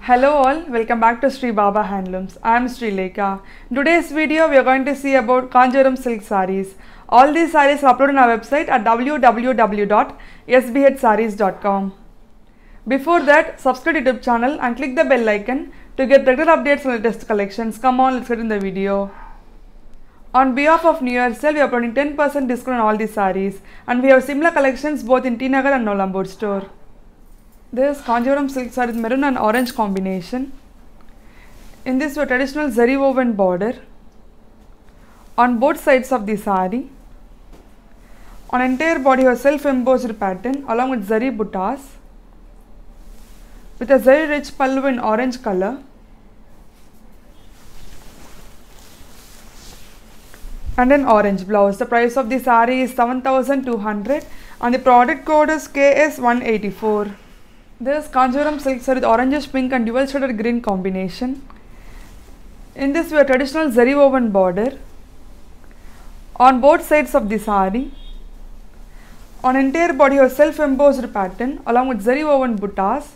Hello all, welcome back to Sri Baba Handlooms. I am Sri Lekha. In today's video, we are going to see about Kanjivaram silk sarees. All these sarees are uploaded on our website at www.sbhsarees.com. Before that, subscribe to YouTube channel and click the bell icon to get regular updates on the latest collections. Come on, let's get in the video. On behalf of New Year sale, we are providing 10% discount on all these sarees, and we have similar collections both in T Nagar and Nolambur store. This Kanjivaram silk saree with maroon and orange combination. In this, we have traditional zari woven border on both sides of the saree. On entire body, we have self-embossed pattern along with zari buttas with a zari rich pallu in orange color. And an orange blouse. The price of the saree is 7,200 and the product code is KS184. This Kanjivaram silk saree with orangish pink and dual shaded green combination. In this, we have traditional zari woven border on both sides of the saree. On entire body, we have self-embossed pattern along with zari woven buttas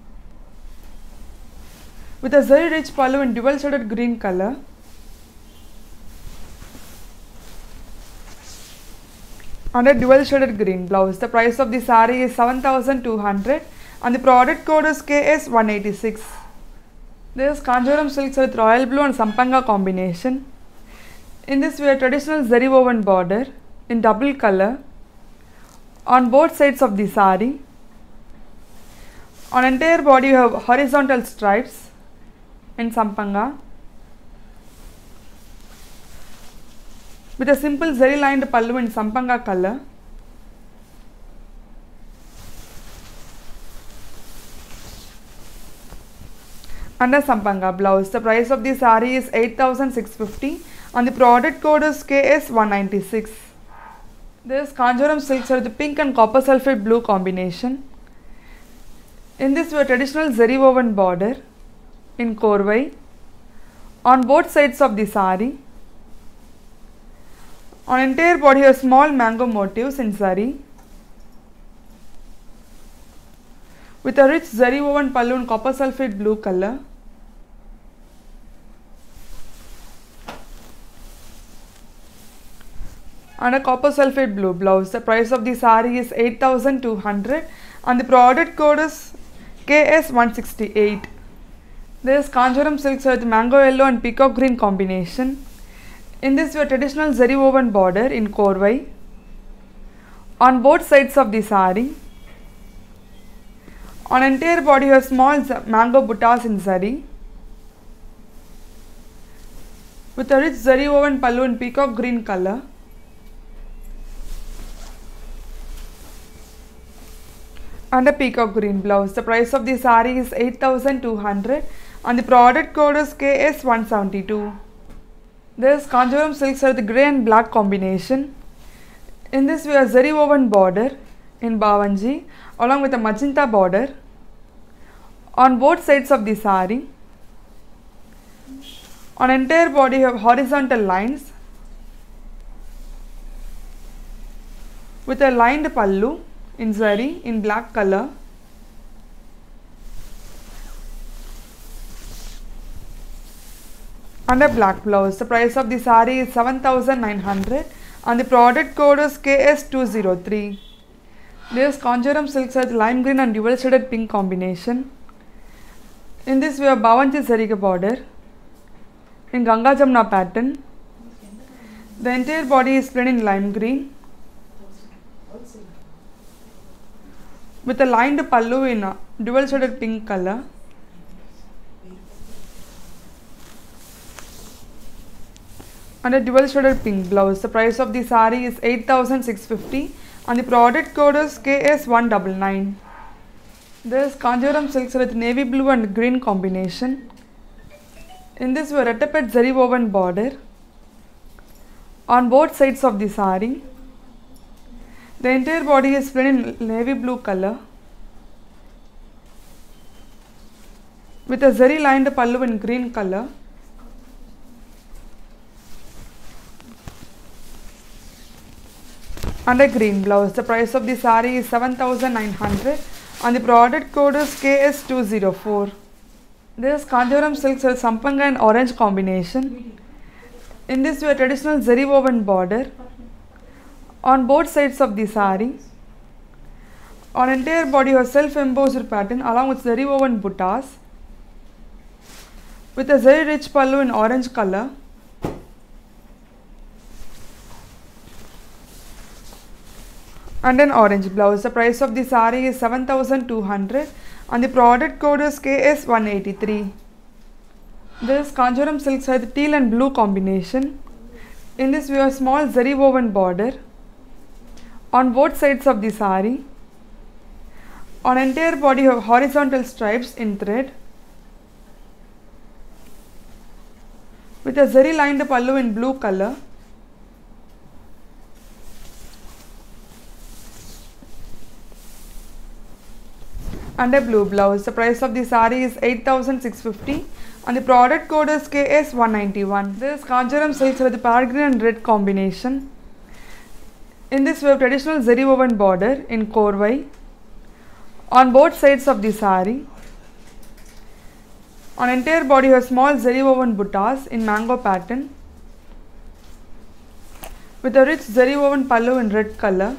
with a zari rich pallu in dual shaded green color. And a dual shaded green blouse. The price of the saree is 7,200 and the product code is KS186. This Kanjivaram silk saree with royal blue and sampanga combination. In this, we have traditional zari woven border in double color on both sides of the saree. On entire body, we have horizontal stripes in sampanga with a simple zari lined pallu in sampanga color. And a sampanga blouse. The price of the saree is 8,650 and the product code is KS196. This Kanjivaram silk saree with pink and copper sulphate blue combination. In this, we have traditional zari woven border in korvai on both sides of the saree. On entire body, have small mango motifs in zari with a rich zari woven pallu in copper sulphate blue color. And a copper sulphate blue blouse. The price of the saree is 8,200 and the product code is KS168. This Kanjivaram silk saree with mango yellow and peacock green combination. In this, we have traditional zari woven border in korvai on both sides of the saree. On entire body, we have small mango buttas in zari with a rich zari woven pallu in peacock green color. And a peacock green blouse. The price of the saree is 8,200 and the product code is KS172. This Kanjivaram silk saree with grey and black combination. In this, we have zari woven border in bavanji along with a magenta border on both sides of the saree. On entire body, we have horizontal lines with a lined pallu in zari in black color. And a black blouse. The price of the saree is 7,900 and the product code is KS203. This Kanjivaram silk saree with lime green and dual shaded pink combination. In this, we have bavanji sarika border in Ganga Jamna pattern. The entire body is plain in lime green with a lined pallu in dual shaded pink color. And a dual shaded pink blouse. The price of the saree is 8,650 and the product code is KS199. This Kanjivaram silk saree with navy blue and green combination. In this, we have rettapet zari woven border on both sides of the saree. The entire body is plain in navy blue color with a zari lined pallu in green color. And a green blouse. The price of the saree is 7,900 and the product code is KS204. This is Kanjivaram silks with sampanga and orange combination. In this we have traditional zari woven border on both sides of the saree. On entire body a self-embossed pattern along with zari woven buttas with a very rich pallu in orange color. And an orange blouse. The price of the saree is 7,200 and the product code is KS183. This Kanjivaram silks with teal and blue combination. In this we have a small zari woven border on both sides of the saree. On entire body you have horizontal stripes in thread with a zari lined pallu in blue color. And a blue blouse. The price of the saree is 8,650 and the product code is KS191. This is Kanjivaram silks with parrot green and red combination. In this we have traditional zari woven border in korvai on both sides of the saree. On entire body you have small zari woven buttas in mango pattern with a rich zari woven pallu in red color.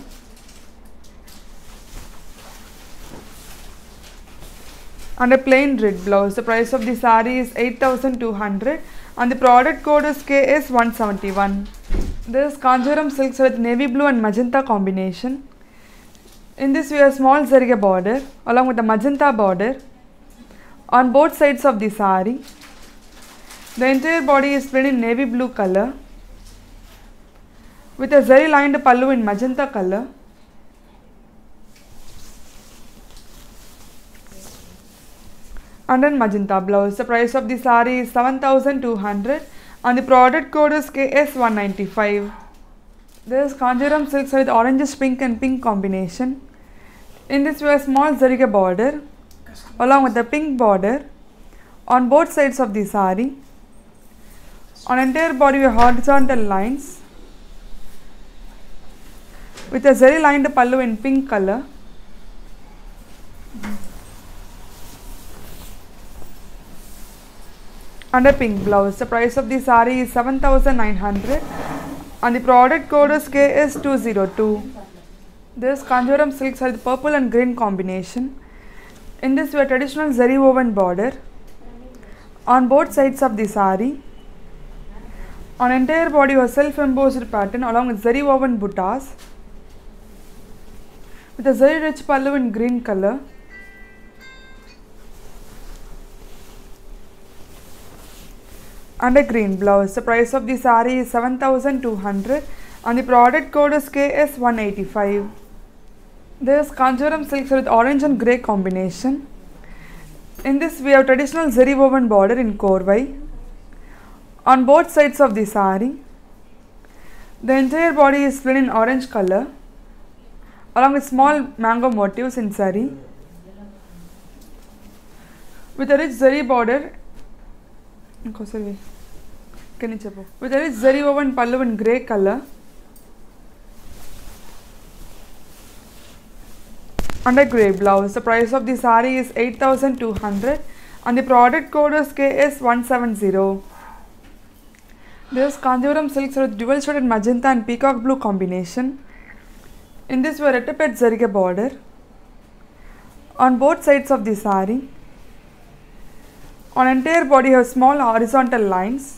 And a plain red blouse. The price of the saree is 8,200 and the product code is KS171. This is Kanjivaram silks with navy blue and magenta combination. In this we have small zarige border along with the magenta border on both sides of the saree. The entire body is plain in navy blue color with a zari lined pallu in magenta color. And then magenta blouse. The price of the saree is 7,200 and the product code is KS195. This is Kanjivaram silks with orange, pink and pink combination. In this we have a small zarige border along with the pink border on both sides of the saree. On entire body we have horizontal lines with a zari lined pallu in pink color. And a pink blouse. The price of the saree is 7,900 and the product code is KS202. This Kanjivaram silks with purple and green combination. In this we have traditional zari woven border on both sides of the saree. On entire body you have self-embossed pattern along with zari woven buttas with a zari rich pallu in green color. And a green blouse. The price of the saree is 7,200 and the product code is KS185. This is Kanjivaram silks with orange and grey combination. In this we have traditional zari woven border in korvai on both sides of the saree. The entire body is plain in orange color along with small mango motifs in zari with a rich zari border. With a rich zari woven pallu in grey color and a grey blouse. The price of the saree is 8,200 and the product code is KS170. This is Kanjivaram silks with dual shaded magenta and peacock blue combination. In this we have rettaped zarige border on both sides of the saree. On entire body you have small horizontal lines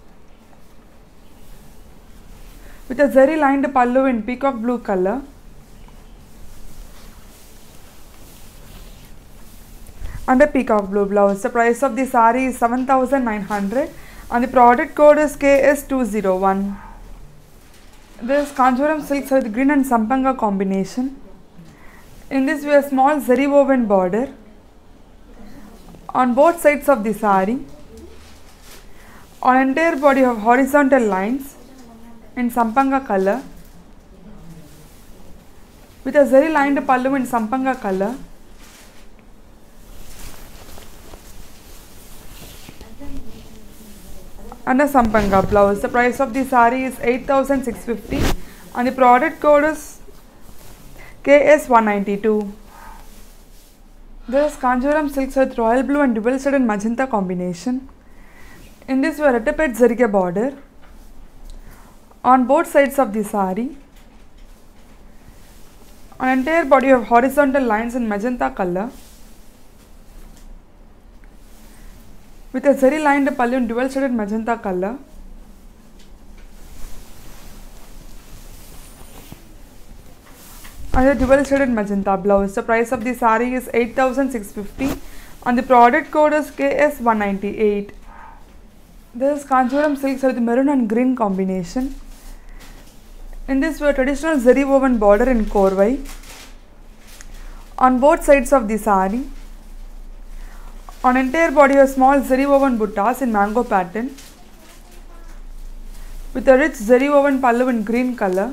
with a zari lined pallu in peacock blue color. And a peacock blue blouse. The price of the saree is 7,900 and the product code is KS201. This is Kanjivaram silks with green and sampanga combination. In this we have small zari woven border on both sides of the saree. On entire body you have horizontal lines in sampanga color with a zari lined pallu in sampanga color. And a sampanga blouse. The price of the saree is 8,650 and the product code is KS192. There is Kanjivaram silks with royal blue and dual shaded magenta combination. In this we have reticulated zarige border on both sides of the saree. On entire body you have horizontal lines in magenta color with a zari lined pallu in dual shaded magenta color. And the dual shaded magenta blouse. The price of the saree is 8,650 and the product code is KS198. This is Kanjivaram silks with maroon and green combination. In this we have traditional zari woven border in korvai on both sides of the saree. On entire body a small zari woven buttas in mango pattern with a rich zari woven pallu in green color.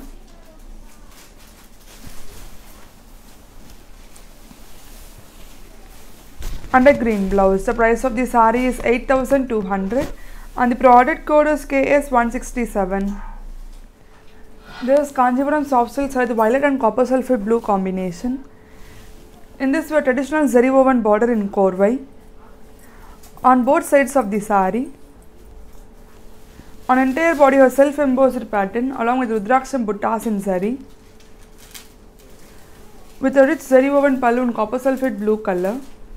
And a green blouse. The price of the saree is 8,200 and the product code is KS167. There is Kanjivaram soft silks with violet and copper sulphate blue combination. In this we have traditional zari woven border in korvai on both sides of the saree. On entire body a self embossed pattern along with Rudraksham buttas in zari with a rich zari woven pallu in copper sulphate blue color.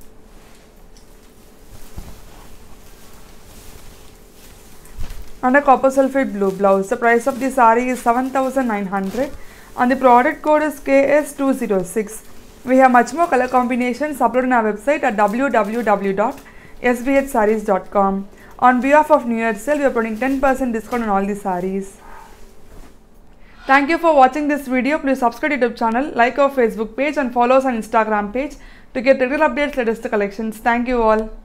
And a copper sulphate blue blouse. The price of the saree is 7,900 and the product code is KS206. We have much more color combinations uploaded on our website at www.sbhsarees.com. On behalf of New Year sale, we are putting 10% discount on all the sarees. Thank you for watching this video. Please subscribe to our YouTube channel, like our Facebook page and follow us on Instagram page to get regular updates, latest collections. Thank you all.